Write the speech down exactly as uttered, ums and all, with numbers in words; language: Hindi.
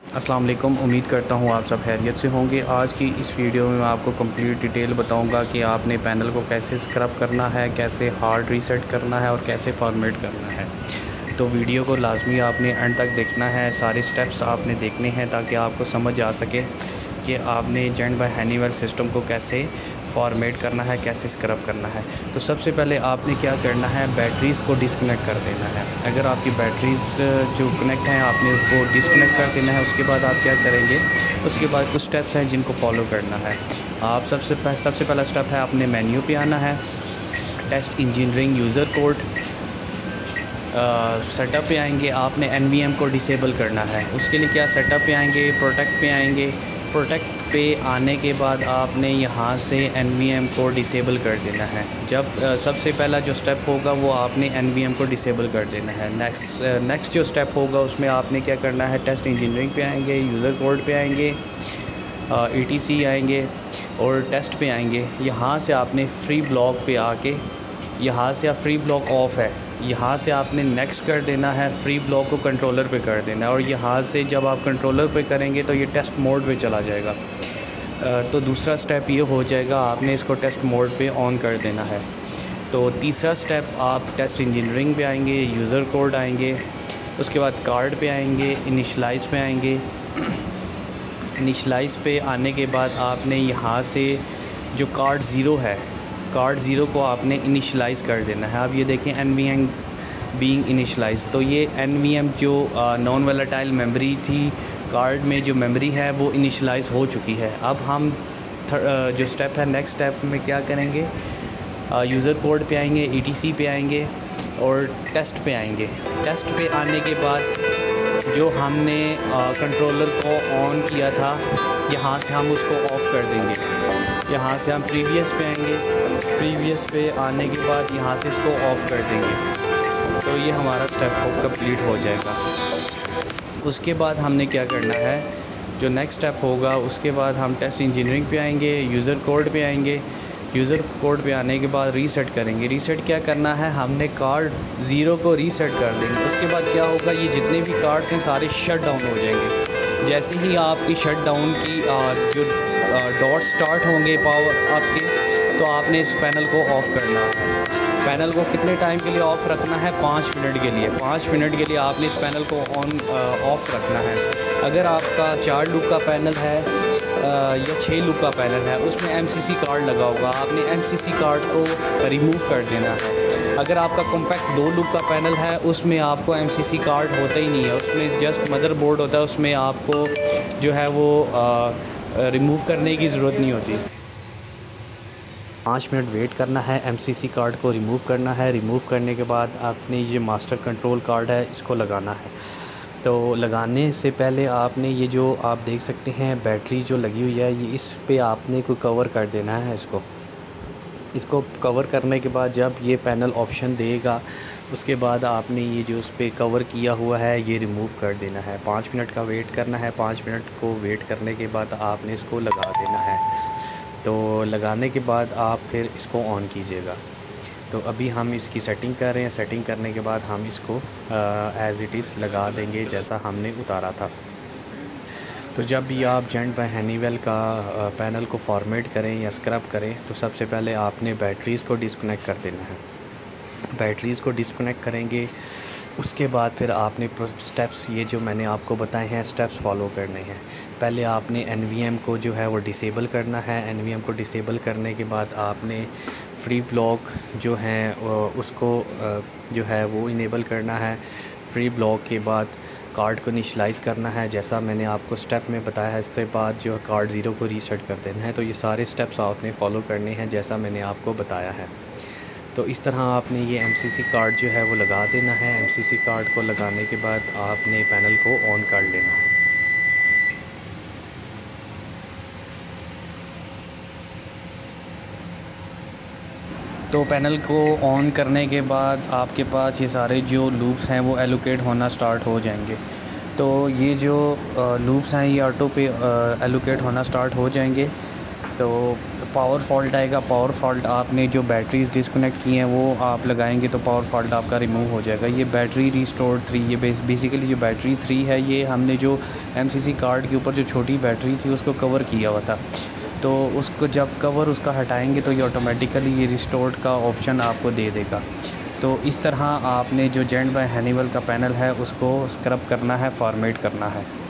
अस्सलाम वालेकुम। उम्मीद करता हूँ आप सब खैरियत से होंगे। आज की इस वीडियो में मैं आपको कंप्लीट डिटेल बताऊँगा कि आपने पैनल को कैसे स्क्रब करना है, कैसे हार्ड रीसेट करना है और कैसे फॉर्मेट करना है। तो वीडियो को लाजमी आपने एंड तक देखना है, सारे स्टेप्स आपने देखने हैं ताकि आपको समझ आ सके कि आपने जेंट बाय हनीवेल सिस्टम को कैसे फॉर्मेट करना है, कैसे स्क्रब करना है। तो सबसे पहले आपने क्या करना है, बैटरीज़ को डिस्कनेक्ट कर देना है। अगर आपकी बैटरीज़ जो कनेक्ट हैं आपने वो डिस्कनेक्ट कर देना है। उसके बाद आप क्या करेंगे, उसके बाद कुछ स्टेप्स हैं जिनको फॉलो करना है। आप सबसे पह, सबसे पहला स्टेप है, आपने मेन्यू पे आना है, test engineering user code, setup पे आएंगे। आपने एन वी एम को डिसेबल करना है। उसके लिए क्या, सेटअप पे आएंगे, प्रोटेक्ट पे आएंगे। प्रोटेक्ट पे आने के बाद आपने यहाँ से एन वी एम को डिसेबल कर देना है। जब आ, सबसे पहला जो स्टेप होगा वो आपने एन वी एम को डिसेबल कर देना है। नेक्स्ट नेक्स्ट जो स्टेप होगा उसमें आपने क्या करना है, टेस्ट इंजीनियरिंग पे आएंगे, यूज़र कोड पे आएंगे, ई टी सी आएंगे और टेस्ट पे आएंगे। यहाँ से आपने फ्री ब्लॉक पे आके, यहाँ से आप फ्री ब्लॉक ऑफ है, यहाँ से आपने नेक्स्ट कर देना है, फ्री ब्लॉक को कंट्रोलर पे कर देना है। और यहाँ से जब आप कंट्रोलर पे करेंगे तो ये टेस्ट मोड पे चला जाएगा। तो दूसरा स्टेप ये हो जाएगा, आपने इसको टेस्ट मोड पे ऑन कर देना है। तो तीसरा स्टेप, आप टेस्ट इंजीनियरिंग पे आएंगे, यूज़र कोड आएंगे, उसके बाद कार्ड पे आएंगे, इनिशलाइज पे आएंगे। इनिशलाइज पे आने के बाद आपने यहाँ से जो कार्ड ज़ीरो है, कार्ड ज़ीरो को आपने इनिशलाइज़ कर देना है। आप ये देखें, N V M being initialise. तो ये एन वी एम जो नॉन वोलेटाइल मेमोरी थी, कार्ड में जो मेमोरी है वो इनिशलाइज़ हो चुकी है। अब हम जो स्टेप है, नेक्स्ट स्टेप में क्या करेंगे, यूज़र कोड पे आएंगे, ई टी सी पे आएंगे और टेस्ट पे आएंगे। टेस्ट पे आने के बाद जो हमने कंट्रोलर को ऑन किया था, यहाँ से हम उसको ऑफ़ कर देंगे। यहाँ से हम प्रीवियस पे आएंगे, प्रीवियस पे आने के बाद यहाँ से इसको ऑफ़ कर देंगे। तो ये हमारा स्टेप हो कंप्लीट हो जाएगा। उसके बाद हमने क्या करना है, जो नेक्स्ट स्टेप होगा, उसके बाद हम टेस्ट इंजीनियरिंग पे आएंगे, यूज़र कोड पे आएंगे। यूज़र कोड पे आने के बाद रीसेट करेंगे। रीसेट क्या करना है, हमने कार्ड ज़ीरो को रीसेट कर देंगे। उसके बाद क्या होगा, ये जितने भी कार्ड्स हैं सारे शट डाउन हो जाएंगे। जैसे ही आपकी शट डाउन की जो डॉट स्टार्ट होंगे पावर आपके, तो आपने इस पैनल को ऑफ़ करना है। पैनल को कितने टाइम के लिए ऑफ़ रखना है, पाँच मिनट के लिए। पाँच मिनट के लिए आपने इस पैनल को ऑन ऑफ़ रखना है। अगर आपका चार लूप का पैनल है या छः लूप का पैनल है, उसमें एम सी सी कार्ड लगा होगा, आपने एम सी सी कार्ड को रिमूव कर देना है। अगर आपका कॉम्पैक्ट दो लूप का पैनल है, उसमें आपको एम सी सी कार्ड होता ही नहीं है, उसमें जस्ट मदरबोर्ड होता है, उसमें आपको जो है वो रिमूव करने की ज़रूरत नहीं होती। पाँच मिनट वेट करना है, एम सी सी कार्ड को रिमूव करना है। रिमूव करने के बाद आपने ये मास्टर कंट्रोल कार्ड है, इसको लगाना है। तो लगाने से पहले आपने ये जो आप देख सकते हैं बैटरी जो लगी हुई है, ये इस पे आपने कोई कवर कर देना है। इसको इसको कवर करने के बाद जब ये पैनल ऑप्शन देगा, उसके बाद आपने ये जो उस पर कवर किया हुआ है ये रिमूव कर देना है। पाँच मिनट का वेट करना है। पाँच मिनट को वेट करने के बाद आपने इसको लगा देना है। तो लगाने के बाद आप फिर इसको ऑन कीजिएगा। तो अभी हम इसकी सेटिंग कर रहे हैं। सेटिंग करने के बाद हम इसको एज़ इट इज़ लगा देंगे जैसा हमने उतारा था। तो जब भी आप जेंट बाय हनीवेल का आ, पैनल को फॉर्मेट करें या स्क्रब करें, तो सबसे पहले आपने बैटरीज़ को डिस्कनेक्ट कर देना है। बैटरीज़ को डिस्कनेक्ट करेंगे, उसके बाद फिर आपने स्टेप्स, ये जो मैंने आपको बताए हैं स्टेप्स फॉलो करने हैं। पहले आपने एन वी एम को जो है वो डिसेबल करना है। एन वी एम को डिसेबल करने के बाद आपने फ्री ब्लॉक जो है उसको जो है वो इनेबल करना है। फ्री ब्लॉक के बाद कार्ड को इनिशलाइज़ करना है, जैसा मैंने आपको स्टेप में बताया है। इसके बाद जो कार्ड ज़ीरो को रीसेट कर देना है। तो ये सारे स्टेप्स आपने फॉलो करने हैं जैसा मैंने आपको बताया है। तो इस तरह आपने ये एम सी सी कार्ड जो है वो लगा देना है। एम सी सी कार्ड को लगाने के बाद आपने पैनल को ऑन कर लेना है। तो पैनल को ऑन करने के बाद आपके पास ये सारे जो लूप्स हैं वो एलोकेट होना स्टार्ट हो जाएंगे। तो ये जो लूप्स हैं ये ऑटो पे एलोकेट होना स्टार्ट हो जाएंगे। तो पावर फॉल्ट आएगा। पावर फॉल्ट आपने जो बैटरीज डिस्कनेक्ट की हैं वो आप लगाएंगे तो पावर फॉल्ट आपका रिमूव हो जाएगा। ये बैटरी रिस्टोर थ्री, ये बेसिकली जो बैटरी थ्री है ये हमने जो एमसीसी कार्ड के ऊपर जो छोटी बैटरी थी उसको कवर किया हुआ था, तो उसको जब कवर उसका हटाएंगे तो ये ऑटोमेटिकली ये रिस्टोर्ड का ऑप्शन आपको दे देगा। तो इस तरह आपने जो जेंट बाय हनीवेल का पैनल है उसको स्क्रब करना है, फॉर्मेट करना है।